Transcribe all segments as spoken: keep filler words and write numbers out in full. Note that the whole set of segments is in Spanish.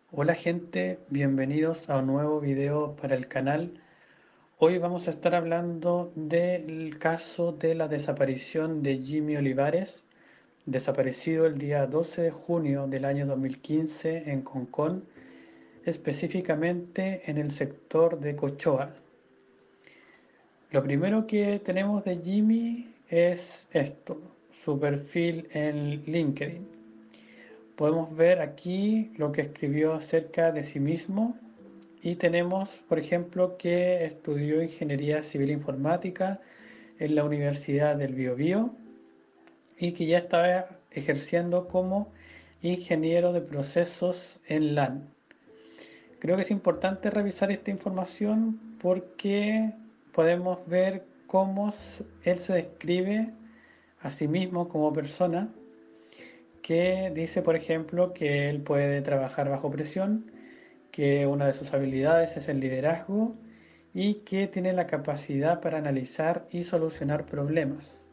Hola gente, bienvenidos a un nuevo video para el canal. Hoy vamos a estar hablando del caso de la desaparición de Jimmy Olivares, desaparecido el día doce de junio del año dos mil quince en Concón, específicamente en el sector de Cochoa. Lo primero que tenemos de Jimmy es esto, su perfil en LinkedIn. Podemos ver aquí lo que escribió acerca de sí mismo. Y tenemos, por ejemplo, que estudió Ingeniería Civil Informática en la Universidad del Biobío y que ya estaba ejerciendo como ingeniero de procesos en LAN. Creo que es importante revisar esta información porque podemos ver cómo él se describe a sí mismo como persona, que dice, por ejemplo, que él puede trabajar bajo presión, que una de sus habilidades es el liderazgo y que tiene la capacidad para analizar y solucionar problemas.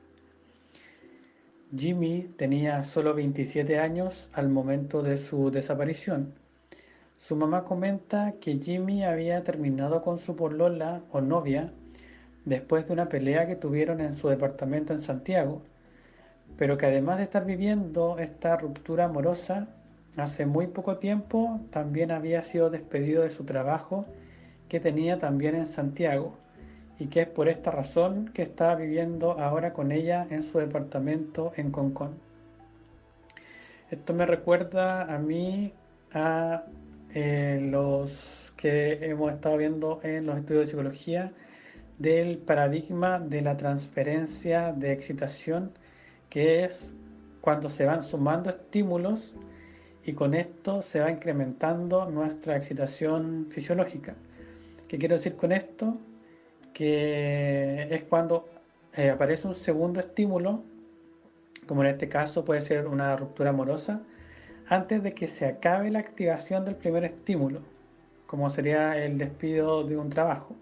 Jimmy tenía solo veintisiete años al momento de su desaparición. Su mamá comenta que Jimmy había terminado con su polola o novia después de una pelea que tuvieron en su departamento en Santiago, pero que además de estar viviendo esta ruptura amorosa, hace muy poco tiempo también había sido despedido de su trabajo que tenía también en Santiago y que es por esta razón que está viviendo ahora con ella en su departamento en Concón. Esto me recuerda a mí a eh, los que hemos estado viendo en los estudios de psicología del paradigma de la transferencia de excitación, que es cuando se van sumando estímulos y con esto se va incrementando nuestra excitación fisiológica. ¿Qué quiero decir con esto? Que es cuando eh, aparece un segundo estímulo, como en este caso puede ser una ruptura amorosa, antes de que se acabe la activación del primer estímulo, como sería el despido de un trabajo.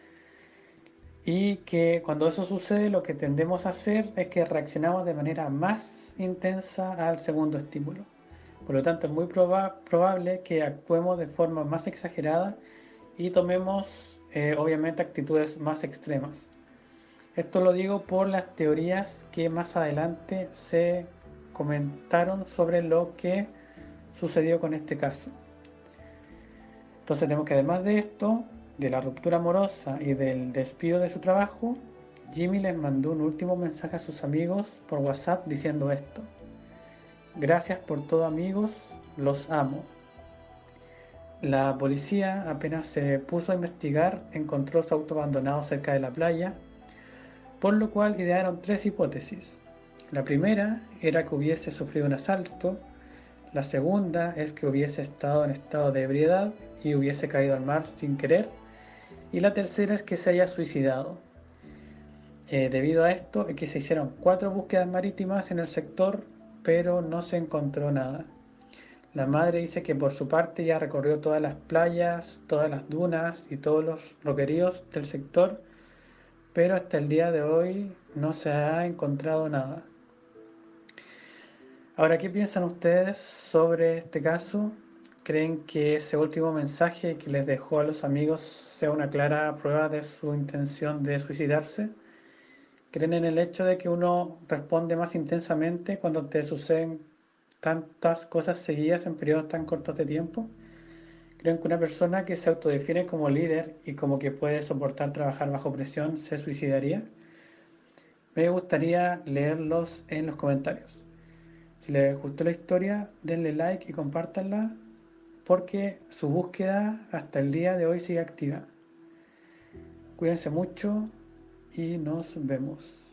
Y que cuando eso sucede lo que tendemos a hacer es que reaccionamos de manera más intensa al segundo estímulo. Por lo tanto es muy proba probable que actuemos de forma más exagerada y tomemos eh, obviamente actitudes más extremas. Esto lo digo por las teorías que más adelante se comentaron sobre lo que sucedió con este caso. Entonces tenemos que además de esto, de la ruptura amorosa y del despido de su trabajo, Jimmy les mandó un último mensaje a sus amigos por WhatsApp diciendo esto: gracias por todo amigos, los amo. La policía apenas se puso a investigar encontró su auto abandonado cerca de la playa, por lo cual idearon tres hipótesis. La primera era que hubiese sufrido un asalto, la segunda es que hubiese estado en estado de ebriedad y hubiese caído al mar sin querer, y la tercera es que se haya suicidado. Eh, debido a esto es que se hicieron cuatro búsquedas marítimas en el sector, pero no se encontró nada. La madre dice que por su parte ya recorrió todas las playas, todas las dunas y todos los roqueríos del sector, pero hasta el día de hoy no se ha encontrado nada. Ahora, ¿qué piensan ustedes sobre este caso? ¿Creen que ese último mensaje que les dejó a los amigos sea una clara prueba de su intención de suicidarse? ¿Creen en el hecho de que uno responde más intensamente cuando te suceden tantas cosas seguidas en periodos tan cortos de tiempo? ¿Creen que una persona que se autodefine como líder y como que puede soportar trabajar bajo presión se suicidaría? Me gustaría leerlos en los comentarios. Si les gustó la historia, denle like y compártanla porque su búsqueda hasta el día de hoy sigue activa. Cuídense mucho y nos vemos.